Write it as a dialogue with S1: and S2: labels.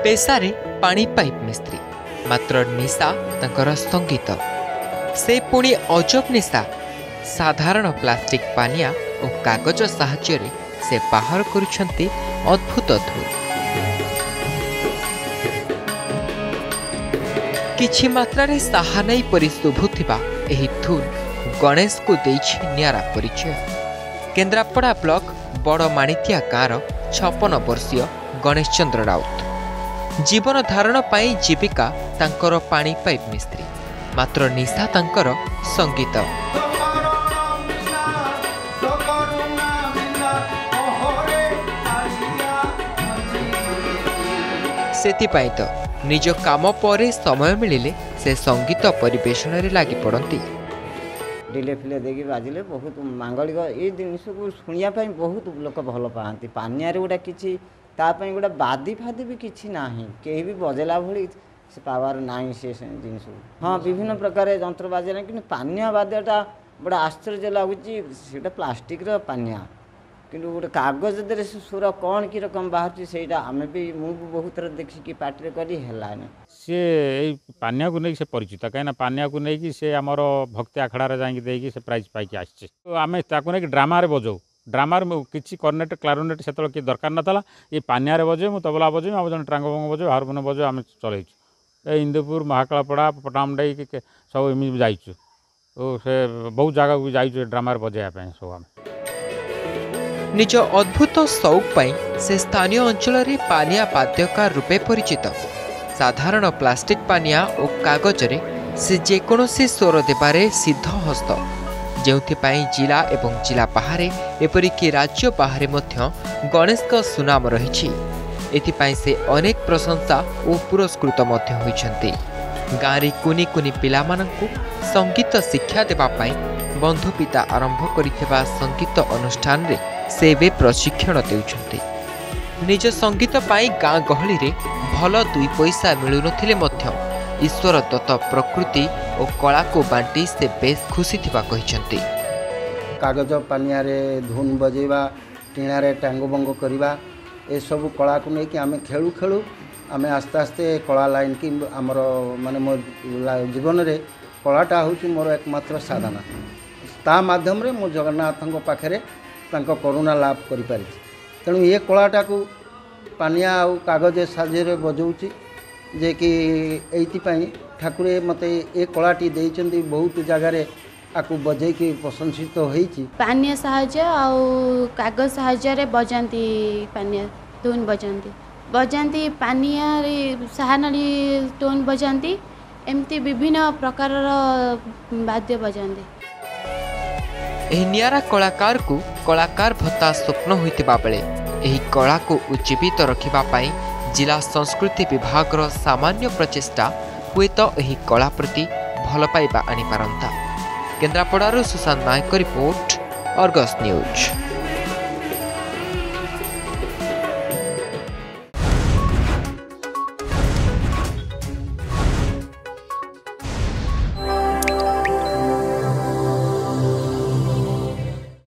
S1: पेशारे पानी पाइप मिस्त्री मात्र निशा तांकर संगीत से पुणी अजब निशा साधारण प्लास्टिक पानिया और कागज साहाय्य रे से बाहर करुछंती अद्भुत धूल किछि मात्रा रे साहानाई परि शुभुथिबा एही धूल गणेश को देछि नियारा परिचय। केन्द्रापड़ा ब्लॉक बड़ माणितिया गाँव 56 वर्षीय गणेश चंद्र राउत जीवन धारण पाई जीविका तांकर पानी पाइप मिस्त्री मात्र निशा तांकर संगीत सेतिपाई तो निज काम पर समय मिलिले से संगीत परिवेशन रे लागी पड़ती
S2: डिले फिले देखिए बाजिले बहुत मांगलिक ये जिनस को शुणा बहुत लोक भल पाती पानिया गोटा कि गोटे बादी फादी भी किसी ना कहीं भी बजेला भली से पावर ना से जिनस हाँ विभिन्न प्रकार जंत्र बाजे कि पानिया बाद्यटा बड़ा आश्चर्य लगुच प्लास्टिक पानिया किंतु गोटे कागज दे सुर कौन की रकम बाहर से आम भी मुझे बहुत थर देखिकी पार्टी कर
S3: सी पानिया को नहीं से परिचित कहीं पानिया को नहीं से आमर भक्ति आखड़ा जाकि से प्राइज पाई आसचे तो आम नहीं ड्रामा बजाऊ ड्रामा किसी कर्नेट क्लारिनेट से किए दरकार नाला ये पानिया बजे मुझे तबला बजे आम जन ट्रांगोंग बजे हारमोनियम बजे आम चलु इंदुपुर महाकालपड़ा पटामुंडाई सब एम जाइचु तो से बहुत जगह भी जाइचु ड्रामा बजाइवाई सब आम
S1: निज अद्भुत शौक पाई से स्थानीय अंचल रे पानिया वाद्यकार रूपे परिचित साधारण प्लास्टिक पानिया और कागज रे से जेकोसी स्वर देबारे सिद्ध हस्त जेउथिपाई जिला एवं जिला बाहर एपरिक राज्य बाहर मध्य गणेश का सुनाम रही एथिपाई से अनेक प्रशंसा और पुरस्कृत मध्य होइछन्ति। गाँव कुनी कुनी पिला मानंकु संगीत शिक्षा देबा पाई बंधु पिता आरंभ करिथिबा संगीत अनुष्ठान रे से वे प्रशिक्षण देउछन्ति। निज संगीत पाई गाँ गहली रे भल 2 पैसा मिलु नथिले मध्य ईश्वर दत्त प्रकृति और कला को बांटी से बेस खुशी थिबा कहिछन्ति।
S4: कागज पानिया रे धुन बजेबा टीना रे टांगो बंगो करबा ए सब कला को नहीं कि आम खेलु खेलु आम आस्ते आस्ते कला लाइन की आमर माने मो जीवन रे कलाटा हूँ मोर एकमात्र साधना ता माध्यम रे मो जगन्नाथ पाखे करुणा लाभ कर तेणु ये कलाटा को पानिया आ कागज साजे बजाऊँगी जे कि एइथिपाई ठाकुरे मते ए कलाटी देइचंदी बहुत जगार आकु बजे की प्रशंसित होईची
S5: पानिया साहाय्य आ कागज साहाय्य बजाती पानिया टोन बजाती पानिया साहानाली टोन बजाती एमती विभिन्न प्रकार वाद्य बजाती।
S1: नियारा कलाकार को कलाकार भत्ता स्वप्न होइतिबा बेले एही कला को उज्जीवित रखिबा पाई जिला संस्कृति विभाग सामान्य प्रचेष्टा हुए तो एही कला प्रति भल पाइबा आनी पारंता। केन्द्रापड़ारू Sushant Nayak report Argus news.